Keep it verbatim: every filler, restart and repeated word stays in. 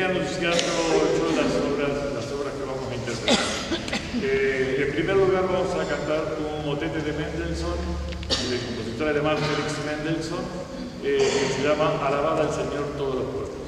iré anunciando yo las obras, las obras que vamos a interpretar. Eh, en primer lugar vamos a cantar un motete de Mendelssohn, del compositor alemán Felix Mendelssohn, eh, que se llama Alabad al Señor todos los pueblos.